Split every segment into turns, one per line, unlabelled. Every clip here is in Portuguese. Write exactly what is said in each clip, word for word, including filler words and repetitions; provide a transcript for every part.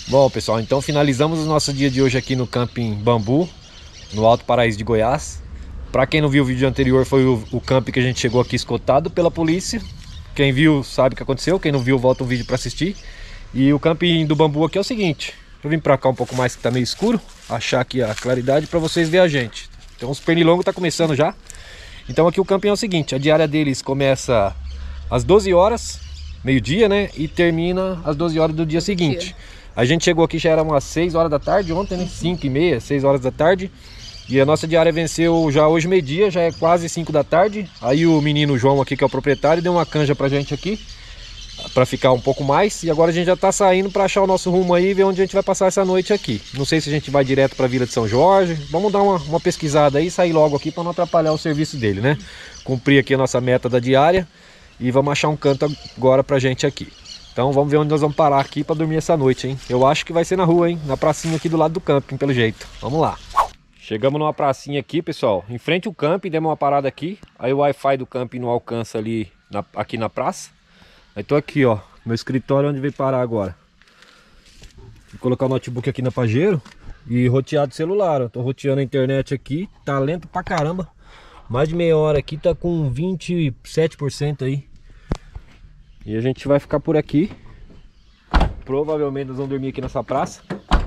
Bom, pessoal, então finalizamos o nosso dia de hoje aqui no Camping Bambu, no Alto Paraíso de Goiás. Para quem não viu o vídeo anterior, foi o, o camping que a gente chegou aqui escoltado pela polícia. Quem viu sabe o que aconteceu, quem não viu volta o vídeo para assistir. E o camping do Bambu aqui é o seguinte, eu vim para cá um pouco mais que tá meio escuro, achar aqui a claridade para vocês verem a gente. Então os pernilongos tá começando já. Então aqui o camping é o seguinte, a diária deles começa às doze horas, meio-dia, né? E termina às doze horas do dia seguinte. A gente chegou aqui, já era umas seis horas da tarde ontem, né? cinco e meia, seis horas da tarde. E a nossa diária venceu já hoje meio-dia, já é quase cinco da tarde. Aí o menino João aqui, que é o proprietário, deu uma canja pra gente aqui, pra ficar um pouco mais. E agora a gente já tá saindo pra achar o nosso rumo aí e ver onde a gente vai passar essa noite aqui. Não sei se a gente vai direto pra Vila de São Jorge. Vamos dar uma, uma pesquisada aí e sair logo aqui pra não atrapalhar o serviço dele, né? Cumprir aqui a nossa meta da diária. E vamos achar um canto agora pra gente aqui. Então vamos ver onde nós vamos parar aqui para dormir essa noite, hein? Eu acho que vai ser na rua, hein? Na pracinha aqui do lado do camping, pelo jeito. Vamos lá. Chegamos numa pracinha aqui, pessoal. Em frente ao camping, demos uma parada aqui. Aí o Wi-Fi do camping não alcança ali, na, aqui na praça. Aí tô aqui, ó. Meu escritório onde veio parar agora. Vou colocar o notebook aqui na Pajero. E roteado celular, ó. Tô roteando a internet aqui. Tá lento pra caramba. Mais de meia hora aqui, tá com vinte e sete por cento aí. E a gente vai ficar por aqui. Provavelmente nós vamos dormir aqui nessa praça.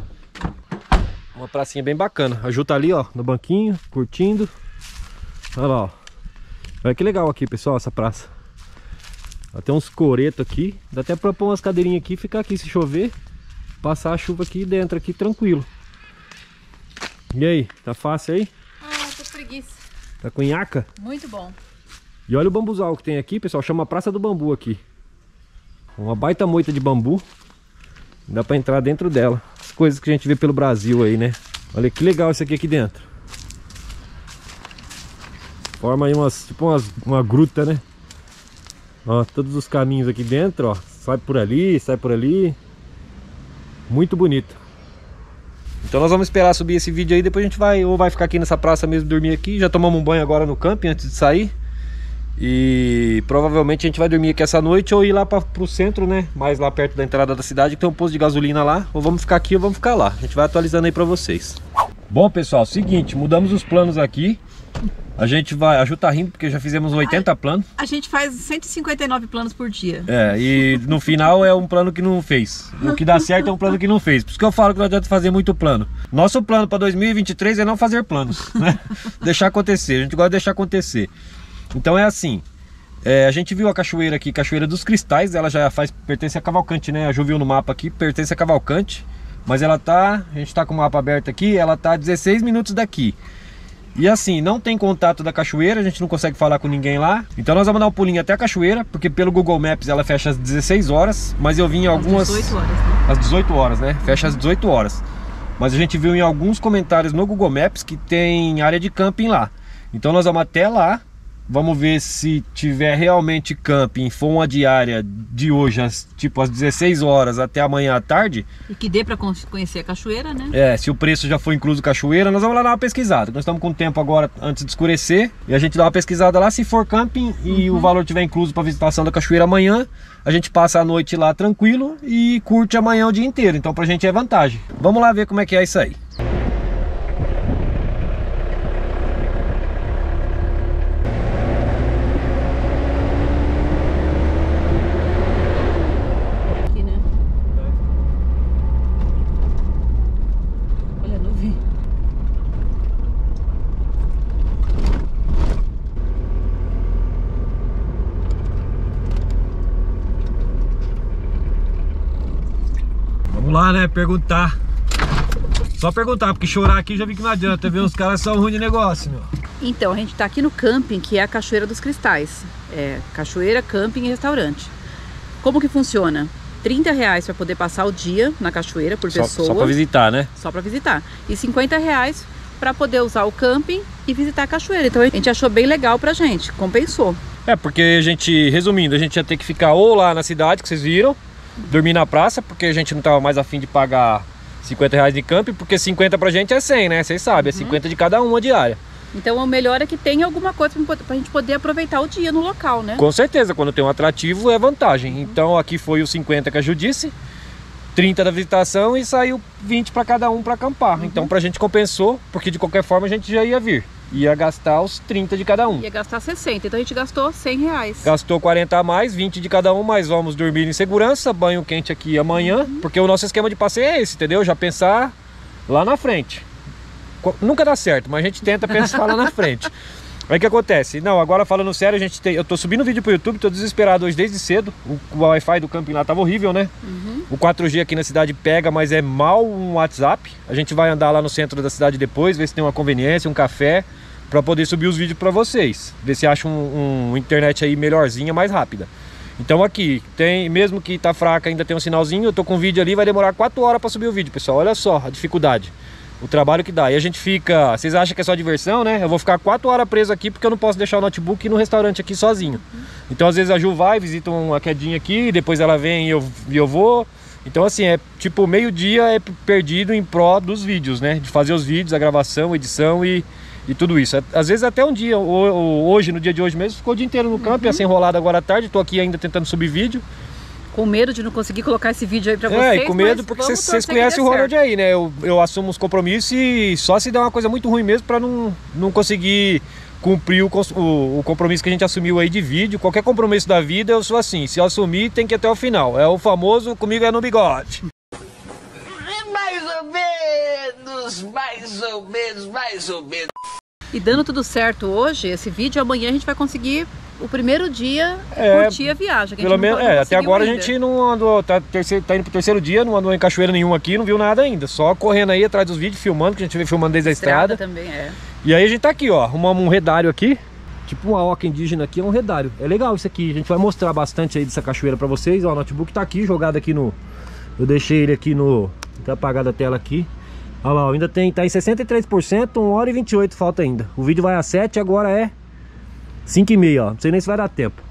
Uma pracinha bem bacana. A Ju tá ali, ó, no banquinho, curtindo. Olha lá, ó. Olha que legal aqui, pessoal, essa praça. Tem uns coretos aqui. Dá até pra pôr umas cadeirinhas aqui e ficar aqui se chover. Passar a chuva aqui dentro, aqui tranquilo. E aí, tá fácil aí?
Ah, tô com preguiça.
Tá com nhaca?
Muito bom.
E olha o bambuzal que tem aqui, pessoal. Chama Praça do Bambu aqui. Uma baita moita de bambu. Dá pra entrar dentro dela. As coisas que a gente vê pelo Brasil aí, né? Olha que legal isso aqui aqui dentro. Forma aí umas, tipo umas, uma gruta, né? Ó, todos os caminhos aqui dentro, ó. Sai por ali, sai por ali. Muito bonito. Então nós vamos esperar subir esse vídeo aí. Depois a gente vai, ou vai ficar aqui nessa praça mesmo, dormir aqui. Já tomamos um banho agora no camping antes de sair. E provavelmente a gente vai dormir aqui essa noite ou ir lá para o centro, né? Mais lá perto da entrada da cidade, que tem um posto de gasolina lá. Ou vamos ficar aqui ou vamos ficar lá. A gente vai atualizando aí para vocês. Bom, pessoal, seguinte, mudamos os planos aqui. A gente vai... A Ju tá rindo porque já fizemos oitenta planos.
A gente faz cento e cinquenta e nove planos por dia.
É, e no final é um plano que não fez. O que dá certo é um plano que não fez. Por isso que eu falo que não adianta fazer muito plano. Nosso plano para dois mil e vinte e três é não fazer planos, né? Deixar acontecer. A gente gosta de deixar acontecer. Então é assim, é, a gente viu a cachoeira aqui, Cachoeira dos Cristais. Ela já faz, pertence a Cavalcante, né? A Ju viu no mapa aqui, pertence a Cavalcante. Mas ela tá, a gente tá com o mapa aberto aqui, ela tá a dezesseis minutos daqui. E assim, não tem contato da cachoeira, a gente não consegue falar com ninguém lá. Então nós vamos dar um pulinho até a cachoeira, porque pelo Google Maps ela fecha às dezesseis horas. Mas eu vi em algumas...
Às dezoito horas, né?
Às dezoito horas, né? Fecha às dezoito horas. Mas a gente viu em alguns comentários no Google Maps que tem área de camping lá. Então nós vamos até lá. Vamos ver se tiver realmente camping, for uma diária de hoje, às, tipo às dezesseis horas até amanhã à tarde.
E que dê para conhecer a cachoeira, né?
É, se o preço já for incluso cachoeira, nós vamos lá dar uma pesquisada. Nós estamos com tempo agora antes de escurecer. E a gente dá uma pesquisada lá, se for camping e uhum. o valor tiver incluso para visitação da cachoeira amanhã, a gente passa a noite lá tranquilo e curte amanhã o dia inteiro. Então pra gente é vantagem. Vamos lá ver como é que é isso aí. Vamos lá, né? Perguntar. Só perguntar, porque chorar aqui já vi que não adianta. Ver os caras são ruins de negócio, meu.
Então, a gente tá aqui no camping, que é a Cachoeira dos Cristais. É cachoeira, camping e restaurante. Como que funciona? trinta reais para poder passar o dia na cachoeira por
só,
pessoa.
Só para visitar, né?
Só para visitar. E cinquenta reais para poder usar o camping e visitar a cachoeira. Então a gente achou bem legal pra gente, compensou.
É, porque a gente, resumindo, a gente ia ter que ficar ou lá na cidade, que vocês viram, dormir na praça, porque a gente não tava mais afim de pagar cinquenta reais de camping, porque cinquenta pra gente é cem, né? Vocês sabem, uhum. é cinquenta de cada uma diária.
Então o melhor é que tenha alguma coisa pra gente poder aproveitar o dia no local, né?
Com certeza, quando tem um atrativo é vantagem. Uhum. Então aqui foi os cinquenta que a Ju disse. trinta da visitação e saiu vinte para cada um para acampar. Uhum. Então pra gente compensou, porque de qualquer forma a gente já ia vir. Ia gastar os trinta de cada um.
Ia gastar sessenta, então a gente gastou cem reais.
Gastou quarenta a mais, vinte de cada um, mas vamos dormir em segurança, banho quente aqui amanhã, uhum. porque o nosso esquema de passeio é esse, entendeu? Já pensar lá na frente. Nunca dá certo, mas a gente tenta pensar lá na frente. Aí o que acontece? Não, agora falando sério, a gente tem, eu tô subindo vídeo pro YouTube, tô desesperado hoje desde cedo. O, o Wi-Fi do camping lá tava horrível, né? Uhum. O quatro G aqui na cidade pega, mas é mal um WhatsApp. A gente vai andar lá no centro da cidade depois, ver se tem uma conveniência, um café, para poder subir os vídeos para vocês. Ver se acha um, um internet aí melhorzinha, mais rápida. Então aqui, tem, mesmo que tá fraca, ainda tem um sinalzinho, eu tô com o vídeo ali, vai demorar quatro horas para subir o vídeo, pessoal. Olha só a dificuldade. O trabalho que dá. E a gente fica... Vocês acham que é só diversão, né? Eu vou ficar quatro horas preso aqui porque eu não posso deixar o notebook no restaurante aqui sozinho. Uhum. Então às vezes a Ju vai, visita uma quedinha aqui, depois ela vem e eu, e eu vou. Então assim, é tipo meio dia é perdido em pró dos vídeos, né? De fazer os vídeos, a gravação, edição e, e tudo isso. Às vezes até um dia, hoje, no dia de hoje mesmo, ficou o dia inteiro no campo, uhum. assim enrolado agora à tarde. Tô aqui ainda tentando subir vídeo.
Com medo de não conseguir colocar esse vídeo aí pra vocês.
É, e com medo porque vocês conhecem o Ronald aí, né? Eu, eu assumo os compromissos e só se der uma coisa muito ruim mesmo pra não, não conseguir cumprir o, o, o compromisso que a gente assumiu aí de vídeo. Qualquer compromisso da vida eu sou assim, se eu assumir tem que ir até o final. É o famoso comigo é no bigode.
Mais ou menos, mais ou menos, mais ou menos.
E dando tudo certo hoje, esse vídeo, amanhã a gente vai conseguir o primeiro dia é, curtir a viagem. Que
pelo menos, é, até agora
ainda.
A gente não andou, tá, terceiro, tá indo pro terceiro dia, não andou em cachoeira nenhuma aqui, não viu nada ainda. Só correndo aí atrás dos vídeos, filmando, que a gente vem filmando desde a estrada.
estrada também é.
E aí a gente tá aqui, ó, arrumamos um redário aqui, tipo uma oca indígena aqui, é um redário. É legal isso aqui, a gente vai mostrar bastante aí dessa cachoeira pra vocês. Ó, o notebook tá aqui, jogado aqui no... Eu deixei ele aqui no... Tá apagada a tela aqui. Olha lá, ainda tem, tá em sessenta e três por cento, uma hora e vinte e oito falta ainda. O vídeo vai a sete, agora é cinco e meia, ó. Não sei nem se vai dar tempo.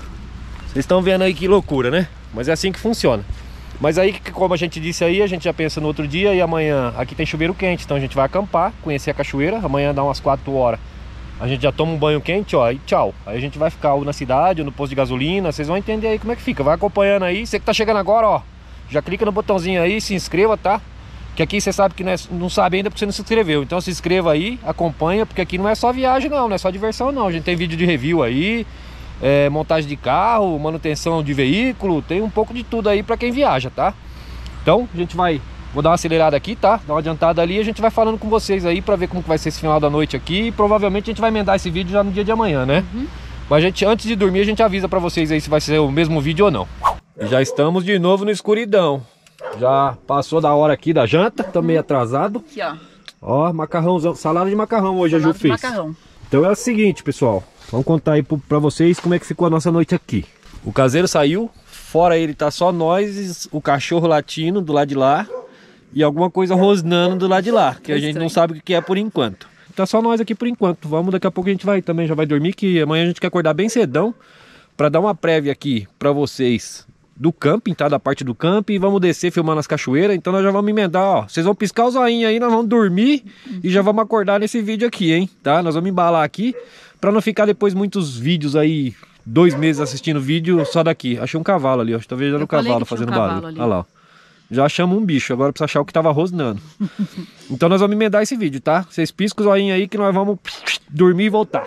Vocês estão vendo aí que loucura, né? Mas é assim que funciona. Mas aí, como a gente disse aí, a gente já pensa no outro dia. E amanhã, aqui tem chuveiro quente, então a gente vai acampar, conhecer a cachoeira. Amanhã dá umas quatro horas, a gente já toma um banho quente, ó, e tchau. Aí a gente vai ficar ou na cidade, ou no posto de gasolina. Vocês vão entender aí como é que fica. Vai acompanhando aí. Você que tá chegando agora, ó, já clica no botãozinho aí, se inscreva, tá? Que aqui você sabe que não, é, não sabe ainda porque você não se inscreveu. Então se inscreva aí, acompanha, porque aqui não é só viagem não, não é só diversão não. A gente tem vídeo de review aí, é, montagem de carro, manutenção de veículo, tem um pouco de tudo aí pra quem viaja, tá? Então a gente vai, vou dar uma acelerada aqui, tá? Dar uma adiantada ali e a gente vai falando com vocês aí pra ver como que vai ser esse final da noite aqui. E provavelmente a gente vai emendar esse vídeo já no dia de amanhã, né? Uhum. Mas a gente, antes de dormir, a gente avisa pra vocês aí se vai ser o mesmo vídeo ou não. E já estamos de novo no escuridão. Já passou da hora aqui da janta, tô meio atrasado.
Aqui, ó.
Ó, macarrãozão, salada de macarrão hoje salada a Ju fez.
Macarrão.
Então é o seguinte, pessoal. Vamos contar aí pra vocês como é que ficou a nossa noite aqui. O caseiro saiu, fora ele tá só nós, o cachorro latindo do lado de lá e alguma coisa rosnando do lado de lá, que a gente não sabe o que é por enquanto. Tá só nós aqui por enquanto. Vamos, daqui a pouco a gente vai também, já vai dormir, que amanhã a gente quer acordar bem cedão pra dar uma prévia aqui pra vocês do camping, tá? Da parte do camping, e vamos descer filmando as cachoeiras. Então nós já vamos emendar, ó. Vocês vão piscar o zoinho aí, nós vamos dormir e já vamos acordar nesse vídeo aqui, hein? Tá? Nós vamos embalar aqui pra não ficar depois muitos vídeos aí, dois meses assistindo vídeo só daqui. Achei um cavalo ali, ó. Tô vendo o cavalo fazendo um barulho. Olha lá, ó. Já achamos um bicho, agora precisa achar o que tava rosnando. Então nós vamos emendar esse vídeo, tá? Vocês piscam o zoinho aí que nós vamos dormir e voltar.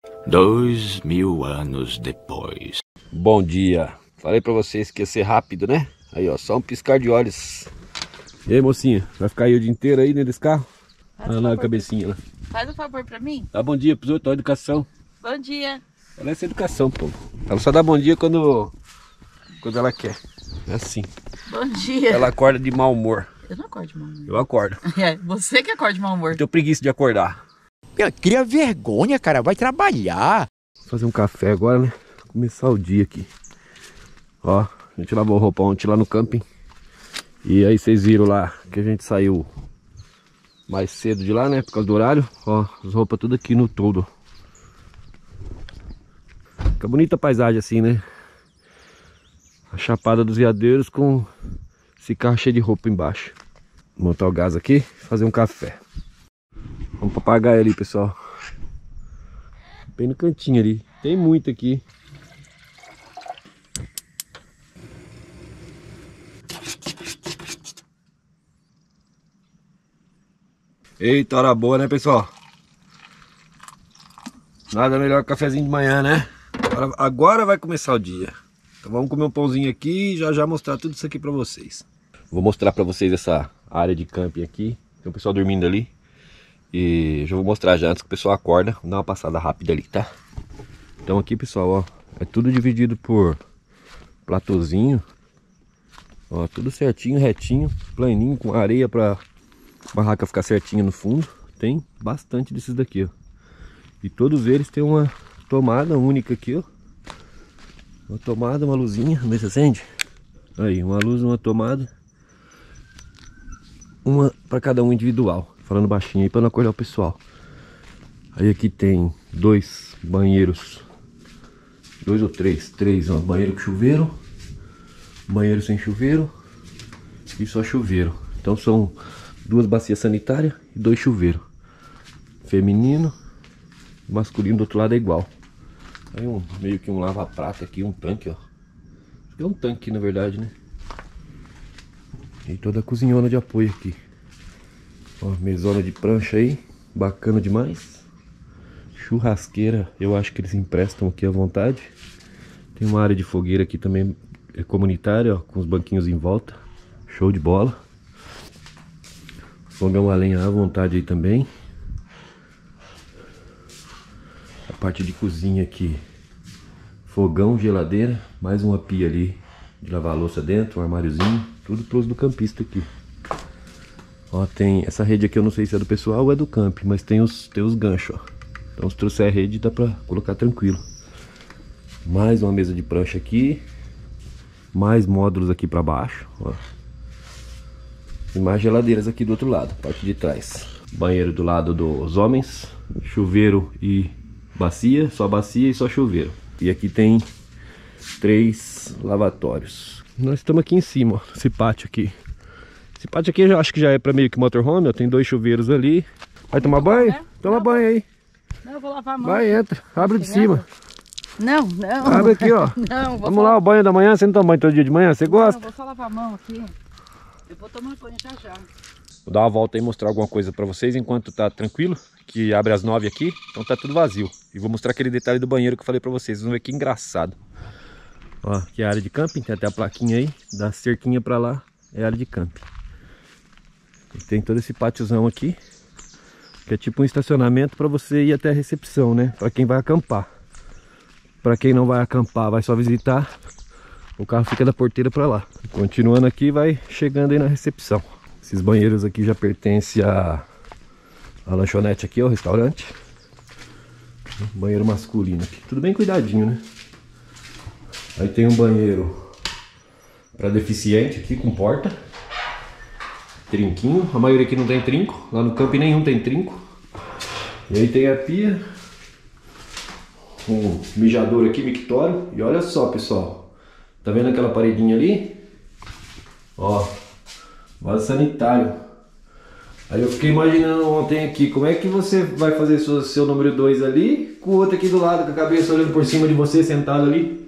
Dois mil anos depois.
Bom dia. Falei pra vocês que ia ser rápido, né? Aí, ó, só um piscar de olhos. E aí, mocinha? Vai ficar aí o dia inteiro aí dentro desse carro? Olha lá a cabecinha lá.
Faz um favor pra mim.
Dá bom dia pros outros, ó, educação.
Bom dia.
Ela é essa educação, pô. Ela só dá bom dia quando, quando ela quer. É assim.
Bom dia.
Ela acorda de mau humor.
Eu não acordo de mau humor.
Eu acordo.
É, você que acorda de mau humor.
Eu tenho preguiça de acordar.
Cria vergonha, cara. Vai trabalhar.
Vou fazer um café agora, né? Vou começar o dia aqui. Ó, a gente lavou roupa ontem lá no camping. E aí vocês viram lá que a gente saiu mais cedo de lá, né? Por causa do horário. Ó, as roupas tudo aqui no todo. Fica bonita a paisagem assim, né? A Chapada dos Veadeiros com esse carro cheio de roupa embaixo. Vou montar o gás aqui e fazer um café. Vamos para papagaio ali, pessoal. Bem no cantinho ali. Tem muito aqui. Eita, hora boa, né, pessoal? Nada melhor que cafezinho de manhã, né? Agora, agora vai começar o dia. Então vamos comer um pãozinho aqui e já já mostrar tudo isso aqui pra vocês. Vou mostrar pra vocês essa área de camping aqui. Tem o pessoal dormindo ali. E já vou mostrar já antes que o pessoal acorda. Vou dar uma passada rápida ali, tá? Então aqui, pessoal, ó, é tudo dividido por platôzinho. Ó, tudo certinho, retinho, planinho, com areia pra barraca ficar certinha no fundo. Tem bastante desses daqui, ó. E todos eles têm uma tomada única aqui, ó. Uma tomada, uma luzinha, vê se acende. Aí, uma luz, uma tomada. Uma para cada um individual. Falando baixinho aí para não acordar o pessoal. Aí aqui tem dois banheiros. Dois ou três? Três, ó. Banheiro com chuveiro. Banheiro sem chuveiro. E só chuveiro. Então são duas bacias sanitárias e dois chuveiros. Feminino. Masculino do outro lado é igual. Aí um, meio que um lava-prata aqui, um tanque, ó. É um tanque na verdade, né? E toda a cozinhona de apoio aqui. Ó, mesona de prancha aí, bacana demais. Churrasqueira, eu acho que eles emprestam aqui à vontade. Tem uma área de fogueira aqui também, é comunitária, ó, com os banquinhos em volta. Show de bola. Fogão a lenha à vontade aí também. A parte de cozinha aqui, fogão, geladeira, mais uma pia ali de lavar a louça dentro, um armáriozinho, tudo pros do campista aqui. Ó, tem essa rede aqui, eu não sei se é do pessoal ou é do camp, mas tem os, tem os ganchos, ó. Então se trouxer a rede dá pra colocar tranquilo. Mais uma mesa de prancha aqui, mais módulos aqui pra baixo, ó. E mais geladeiras aqui do outro lado, parte de trás. Banheiro do lado dos homens, chuveiro e bacia, só bacia e só chuveiro. E aqui tem três lavatórios. Nós estamos aqui em cima, ó, esse pátio aqui. Esse pátio aqui eu já acho que já é para meio que motorhome, ó. Tem dois chuveiros ali. Vai tomar banho?
Né?
Toma
não,
banho aí.
Não, eu vou lavar a mão.
Vai, entra. Abre de cima.
Não, não.
Abre aqui, ó.
Não,
vamos lá, o banho da manhã. Você não toma banho todo dia de manhã? Você gosta?
Não, vou só lavar a mão aqui. Eu vou tomar banho já já.
Vou dar uma volta aí e mostrar alguma coisa para vocês enquanto tá tranquilo. Que abre às nove aqui, então tá tudo vazio. E vou mostrar aquele detalhe do banheiro que eu falei pra vocês. Vocês vão ver que engraçado. Ó, aqui é a área de camping, tem até a plaquinha aí. Da cerquinha pra lá é a área de camping. E tem todo esse pátiozão aqui, que é tipo um estacionamento pra você ir até a recepção, né? Pra quem vai acampar. Pra quem não vai acampar, vai só visitar, o carro fica da porteira pra lá. Continuando aqui, vai chegando aí na recepção. Esses banheiros aqui já pertencem a... a lanchonete aqui, ó, o restaurante. Banheiro masculino aqui. Tudo bem cuidadinho, né? Aí tem um banheiro para deficiente aqui com porta. Trinquinho. A maioria aqui não tem trinco. Lá no camping nenhum tem trinco. E aí tem a pia. Um mijador aqui, mictório. E olha só, pessoal. Tá vendo aquela paredinha ali? Ó. Vaso sanitário. Aí eu fiquei imaginando ontem aqui, como é que você vai fazer seu, seu número dois ali, com o outro aqui do lado, com a cabeça olhando por cima de você, sentado ali.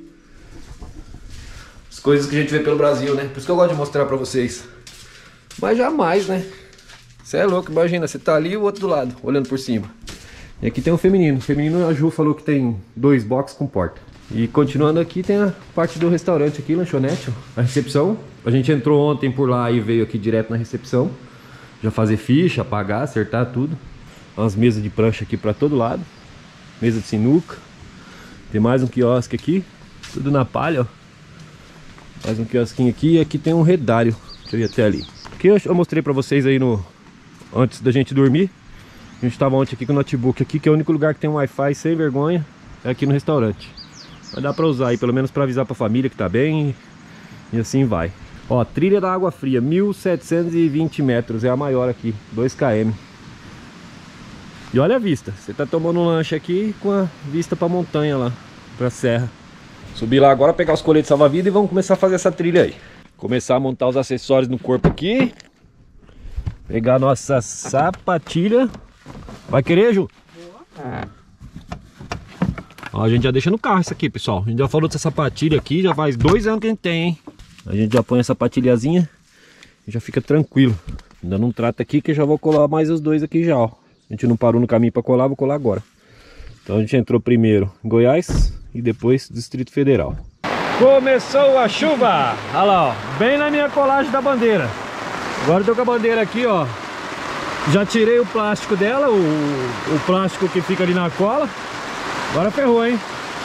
As coisas que a gente vê pelo Brasil, né? Por isso que eu gosto de mostrar pra vocês. Mas jamais, né? Você é louco, imagina, você tá ali e o outro do lado, olhando por cima. E aqui tem o feminino. O feminino, a Ju falou que tem dois boxes com porta. E continuando aqui, tem a parte do restaurante aqui, lanchonete, ó, a recepção. A gente entrou ontem por lá e veio aqui direto na recepção. Já fazer ficha, pagar, acertar tudo. Umas mesas de prancha aqui para todo lado. Mesa de sinuca. Tem mais um quiosque aqui. Tudo na palha, ó. Mais um quiosquinho aqui. E aqui tem um redário. Deixa eu ir até ali. Aqui eu mostrei para vocês aí no... antes da gente dormir. A gente estava ontem aqui com o notebook aqui, que é o único lugar que tem um Wi-Fi sem vergonha. É aqui no restaurante. Vai dar para usar aí, pelo menos para avisar para a família que tá bem. E assim vai. Ó, trilha da água fria, mil setecentos e vinte metros, é a maior aqui, dois quilômetros. E olha a vista, você tá tomando um lanche aqui com a vista pra montanha lá, pra serra. Subir lá agora, pegar os coletes salva-vida e vamos começar a fazer essa trilha aí. Começar a montar os acessórios no corpo aqui. Pegar a nossa sapatilha. Vai querer, Ju? Ó, a gente já deixa no carro isso aqui, pessoal. A gente já falou dessa sapatilha aqui, já faz dois anos que a gente tem, hein? A gente já põe essa patilhazinha e já fica tranquilo. Dando um trato aqui que eu já vou colar mais os dois aqui já, ó. A gente não parou no caminho para colar, vou colar agora. Então a gente entrou primeiro em Goiás e depois Distrito Federal. Começou a chuva! Olha lá, ó, bem na minha colagem da bandeira. Agora eu tô com a bandeira aqui, ó. Já tirei o plástico dela, o, o plástico que fica ali na cola. Agora ferrou, hein?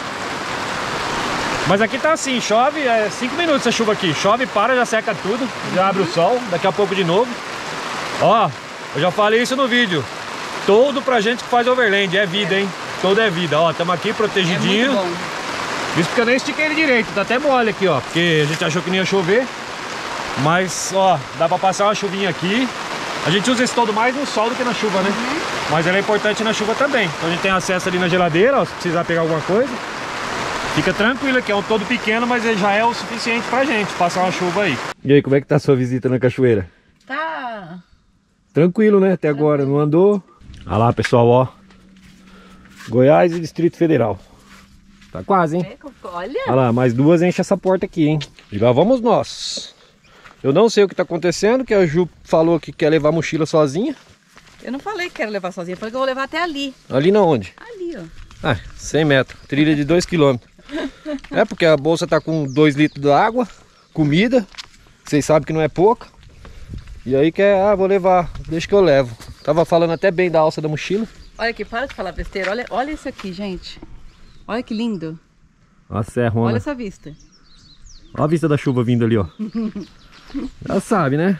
Mas aqui tá assim, chove, é cinco minutos essa chuva aqui. Chove, para, já seca tudo, já abre o sol, daqui a pouco de novo. Ó, eu já falei isso no vídeo. Todo pra gente que faz overland, é vida, hein? Todo é vida, ó, estamos aqui protegidinho.
É muito bom.
Isso porque eu nem estiquei ele direito, tá até mole aqui, ó. Porque a gente achou que não ia chover. Mas, ó, dá pra passar uma chuvinha aqui. A gente usa esse todo mais no sol do que na chuva, né? Uhum. Mas ele é importante na chuva também. Então a gente tem acesso ali na geladeira, ó, se precisar pegar alguma coisa. Fica tranquilo aqui, é um todo pequeno, mas ele já é o suficiente pra gente passar uma chuva aí. E aí, como é que tá a sua visita na cachoeira?
Tá...
Tranquilo, né? Até Tranquilo. Agora, não andou? Olha lá, pessoal, ó. Goiás e Distrito Federal. Tá quase, hein?
Olha!
Olha lá, mais duas enche essa porta aqui, hein? E lá vamos nós. Eu não sei o que tá acontecendo, que a Ju falou que quer levar a mochila sozinha.
Eu não falei que quero levar sozinha, eu falei que eu vou levar até ali.
Ali na onde?
Ali, ó.
Ah, cem metros. Trilha de dois quilômetros. É porque a bolsa tá com dois litros de água, comida. Vocês sabem que não é pouca. E aí quer, ah, vou levar, deixa que eu levo. Tava falando até bem da alça da mochila.
Olha aqui, para de falar besteira. Olha, olha isso aqui, gente. Olha que lindo.
Olha a serrona.
Olha essa vista.
Olha a vista da chuva vindo ali, ó. Já sabe, né?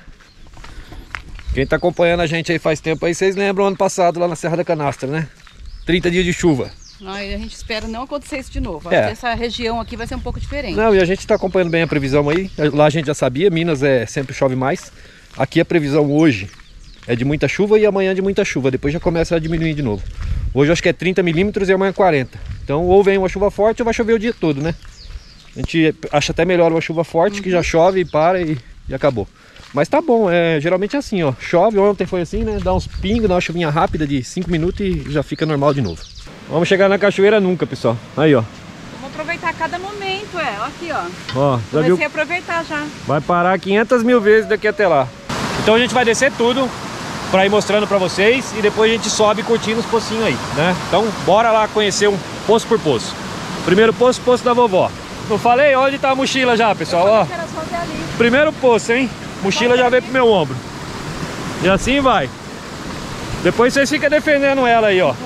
Quem tá acompanhando a gente aí faz tempo aí, vocês lembram ano passado lá na Serra da Canastra, né? trinta dias de chuva.
Não, e a gente espera não acontecer isso de novo.
É.
Acho que essa região aqui vai ser um pouco diferente.
Não, e a gente tá acompanhando bem a previsão aí. Lá a gente já sabia, Minas é sempre chove mais. Aqui a previsão hoje é de muita chuva e amanhã de muita chuva. Depois já começa a diminuir de novo. Hoje eu acho que é trinta milímetros e amanhã quarenta. Então ou vem uma chuva forte ou vai chover o dia todo, né? A gente acha até melhor uma chuva forte, uhum, que já chove e para e, e acabou. Mas tá bom, é, geralmente é assim, ó. Chove, ontem foi assim, né? Dá uns pingos, dá uma chuvinha rápida de cinco minutos e já fica normal de novo. Vamos chegar na cachoeira nunca, pessoal. Aí, ó.
Vamos aproveitar cada momento, é. Ó aqui, ó.
Ó, já
Comecei
viu?
a aproveitar já.
Vai parar quinhentas mil vezes daqui até lá. Então a gente vai descer tudo pra ir mostrando pra vocês e depois a gente sobe curtindo os pocinhos aí, né? Então bora lá conhecer um poço por poço. Primeiro poço, poço da vovó. Eu falei, onde tá a mochila já, pessoal, ó. Primeiro poço, hein? Mochila já veio pro meu ombro. E assim vai. Depois vocês ficam defendendo ela aí, ó.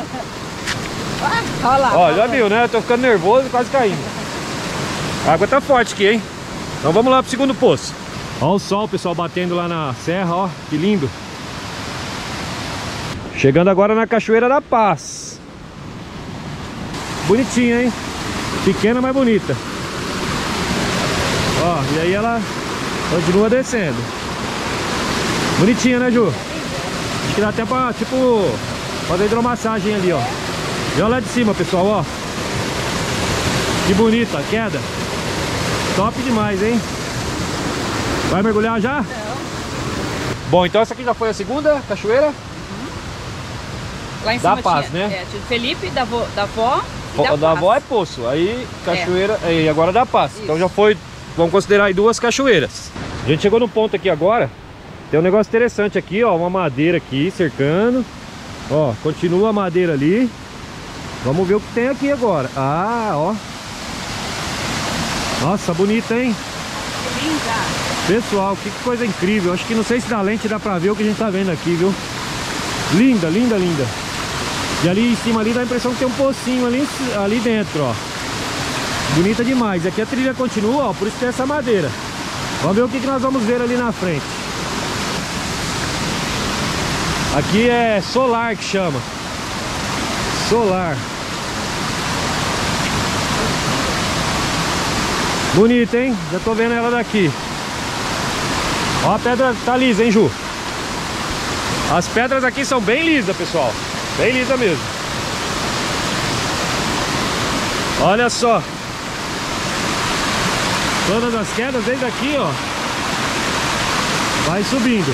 Olha lá.
Ó, já viu, né? Eu tô ficando nervoso e quase caindo. A água tá forte aqui, hein? Então vamos lá pro segundo poço. Ó o sol, pessoal, batendo lá na serra, ó. Que lindo. Chegando agora na Cachoeira da Paz. Bonitinha, hein? Pequena, mas bonita. Ó, e aí ela continua descendo. Bonitinha, né, Ju? Acho que dá até pra, tipo, fazer hidromassagem ali, ó. E olha lá de cima, pessoal, ó. Que bonita a queda. Top demais, hein? Vai mergulhar já? Não. Bom, então essa aqui já foi a segunda cachoeira? Uhum.
Lá em cima
da Paz,
tinha,
né?
É, tinha Felipe, da, vo, da avó e da,
da
Paz.
avó é poço, aí cachoeira, é. E agora da Paz. Isso. Então já foi, vamos considerar aí duas cachoeiras. A gente chegou no ponto aqui agora. Tem um negócio interessante aqui, ó. Uma madeira aqui cercando. Ó, continua a madeira ali. Vamos ver o que tem aqui agora. Ah, ó. Nossa, bonita, hein?
Que linda.
Pessoal, que coisa incrível. Acho que não sei se na lente dá pra ver o que a gente tá vendo aqui, viu? Linda, linda, linda. E ali em cima ali dá a impressão que tem um pocinho ali, ali dentro, ó. Bonita demais. Aqui a trilha continua, ó. Por isso tem essa madeira. Vamos ver o que, que nós vamos ver ali na frente. Aqui é solar que chama. Solar. Bonita, hein? Já tô vendo ela daqui. Ó, a pedra tá lisa, hein, Ju? As pedras aqui são bem lisas, pessoal. Bem lisa mesmo. Olha só. Todas as quedas desde aqui, ó. Vai subindo.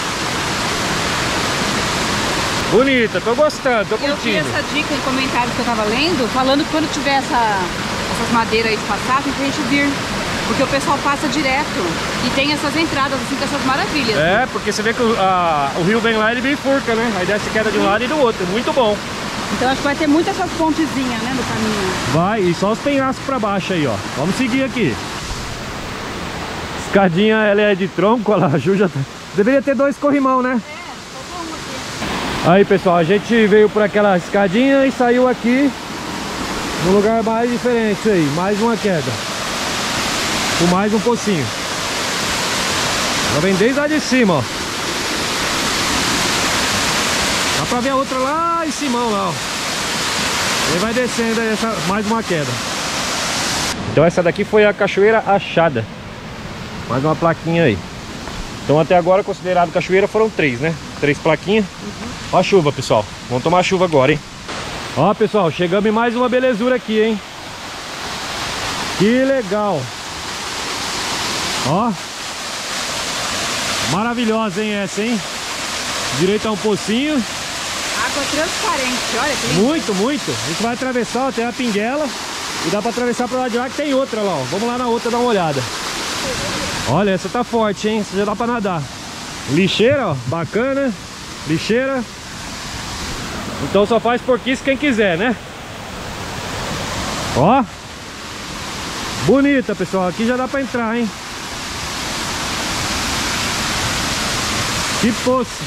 Bonita, tô gostando, tô curtindo.
Eu vi essa dica em comentários que eu tava lendo, falando que quando tiver essa, essas madeiras aí de passagem, pra gente vir Porque o pessoal passa direto e tem essas entradas assim com essas maravilhas.
É, porque você vê que o, a, o rio vem lá e ele vem furca, né? Aí desce queda de um lado e do outro, muito bom.
Então acho que vai ter muitas essas pontezinhas, né, no caminho.
Vai, e só os penhascos pra baixo aí, ó. Vamos seguir aqui. Escadinha, ela é de tronco, olha lá, a Ju já tá... Deveria ter dois corrimão, né?
É, faltou um aqui.
Aí, pessoal, a gente veio por aquela escadinha e saiu aqui num lugar mais diferente aí. Mais uma queda. Com mais um pocinho. Já vem desde lá de cima, ó. Dá pra ver a outra lá em cima, lá, ó. Ele vai descendo aí, essa, mais uma queda. Então essa daqui foi a Cachoeira Achada. Mais uma plaquinha aí. Então até agora considerado cachoeira foram três, né? Três plaquinhas. Uhum. Ó a chuva, pessoal. Vamos tomar chuva agora, hein? Ó, pessoal, chegamos em mais uma belezura aqui, hein? Que legal. Ó. Maravilhosa, hein, essa, hein? Direito a um pocinho.
Água transparente, olha que lindo.
Muito, muito. A gente vai atravessar, ó, tem a pinguela. E dá pra atravessar pra lá de lá que tem outra lá, ó. Vamos lá na outra dar uma olhada. Olha, essa tá forte, hein? Essa já dá pra nadar. Lixeira, ó, bacana. Lixeira. Então só faz porquice quem quiser, né? Ó. Bonita, pessoal. Aqui já dá pra entrar, hein? Que poço.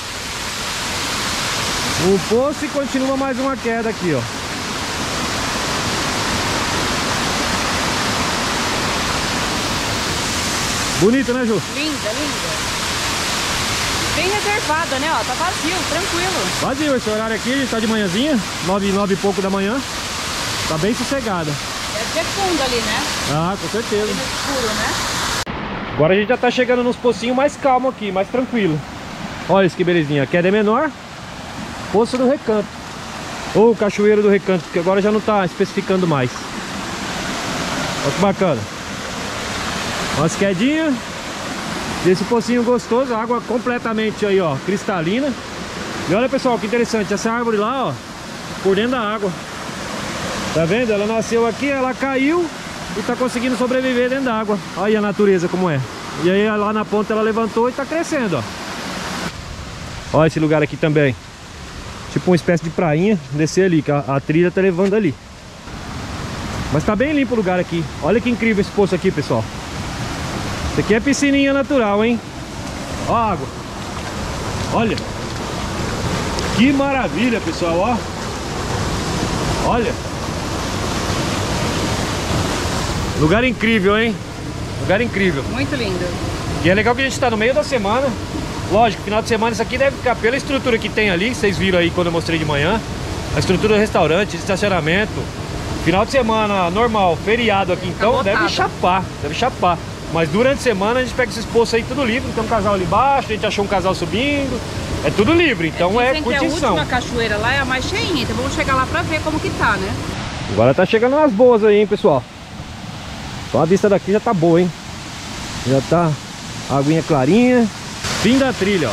Um poço e continua mais uma queda aqui, ó. Bonita, né, Ju?
Linda, linda. Bem reservada, né? Ó, tá vazio, tranquilo.
Vazio esse horário aqui, a gente tá de manhãzinha, nove, nove e pouco da manhã. Tá bem sossegada.
Deve ter fundo ali, né?
Ah, com certeza.
Bem escuro, né?
Agora a gente já tá chegando nos pocinhos mais calmo aqui, mais tranquilo. Olha isso que belezinha, a queda é menor. Poço do Recanto. Ou Cachoeira do Recanto, porque agora já não tá especificando mais. Olha que bacana. Umas quedinhas. Esse pocinho gostoso, água completamente aí, ó, cristalina. E olha, pessoal, que interessante, essa árvore lá, ó, por dentro da água. Tá vendo? Ela nasceu aqui, ela caiu e tá conseguindo sobreviver dentro da água. Olha aí a natureza como é. E aí lá na ponta ela levantou e tá crescendo, ó. Olha esse lugar aqui também. Tipo uma espécie de prainha, descer ali, que a, a trilha tá levando ali. Mas tá bem limpo o lugar aqui. Olha que incrível esse poço aqui, pessoal. Isso aqui é piscininha natural, hein? Ó a água. Olha. Que maravilha, pessoal, ó. Olha. Lugar incrível, hein? Lugar incrível.
Muito lindo.
E é legal que a gente tá no meio da semana. Lógico, final de semana isso aqui deve ficar pela estrutura que tem ali. Vocês viram aí quando eu mostrei de manhã. A estrutura do restaurante, de estacionamento. Final de semana normal, feriado aqui, então deve chapar. Deve chapar. Mas durante a semana a gente pega esses poços aí tudo livre. Tem um casal ali embaixo, a gente achou um casal subindo. É tudo livre, então é, é curtição.
Que a última cachoeira lá é a mais cheinha, então vamos chegar lá pra ver como que tá, né?
Agora tá chegando umas boas aí, hein, pessoal. Só a vista daqui já tá boa, hein? Já tá a aguinha clarinha. Fim da trilha, ó.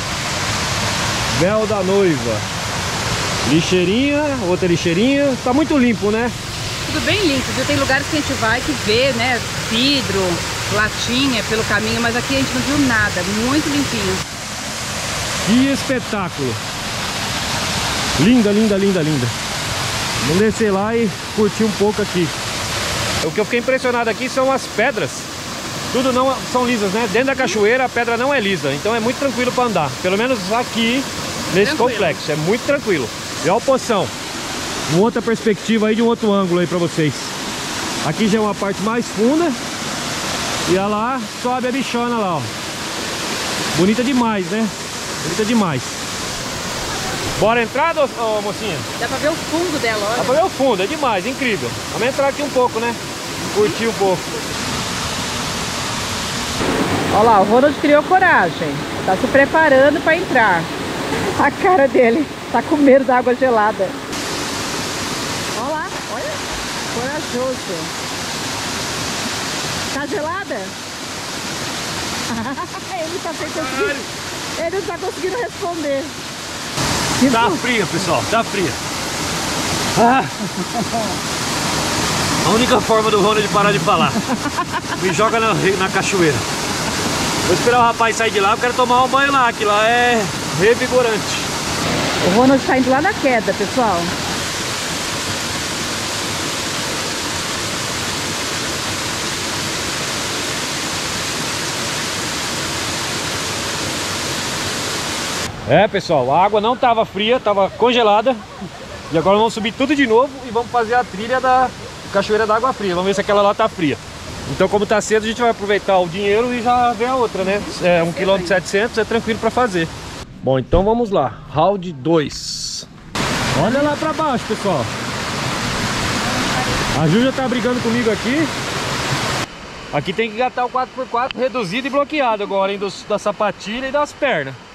Véu da noiva. Lixeirinha, outra lixeirinha. Tá muito limpo, né?
Tudo bem limpo, viu? Tem lugares que a gente vai que vê, né? Vidro, latinha pelo caminho, mas aqui a gente não viu nada. Muito limpinho.
Que espetáculo. Linda, linda, linda, linda. Vamos descer lá e curtir um pouco aqui. O que eu fiquei impressionado aqui são as pedras. Tudo não são lisas, né? Dentro da cachoeira a pedra não é lisa, então é muito tranquilo para andar. Pelo menos aqui nesse tranquilo. Complexo, é muito tranquilo. E olha o poção. Uma outra perspectiva aí de um outro ângulo aí para vocês. Aqui já é uma parte mais funda. E olha lá, sobe a bichona lá, ó. Bonita demais, né? Bonita demais. Bora entrar, ô, ô, mocinha?
Dá pra ver o fundo dela, olha.
Dá pra ver o fundo, é demais, incrível. Vamos entrar aqui um pouco, né? Curtir um pouco.
Olha lá, o Ronald criou coragem. Tá se preparando para entrar. A cara dele tá com medo da água gelada. Olha lá, olha. Corajoso. Tá gelada? Ele tá sem conseguir. Ele não tá conseguindo responder.
Tá fria, pessoal, tá fria. Ah. A única forma do Ronald parar de falar. Me joga na, na cachoeira. Vou esperar o rapaz sair de lá, eu quero tomar um banho lá, que lá é revigorante.
O Ronald tá indo lá na queda, pessoal.
É, pessoal, a água não estava fria, estava congelada. E agora vamos subir tudo de novo e vamos fazer a trilha da Cachoeira da Água Fria. Vamos ver se aquela lá tá fria. Então, como tá cedo, a gente vai aproveitar o dinheiro e já ver a outra, né? É um quilômetro e setecentos, é tranquilo para fazer. Bom, então vamos lá. Round dois. Olha lá para baixo, pessoal. A Ju já tá brigando comigo aqui. Aqui tem que engatar o quatro por quatro reduzido e bloqueado agora, hein? Dos, da sapatilha e das pernas.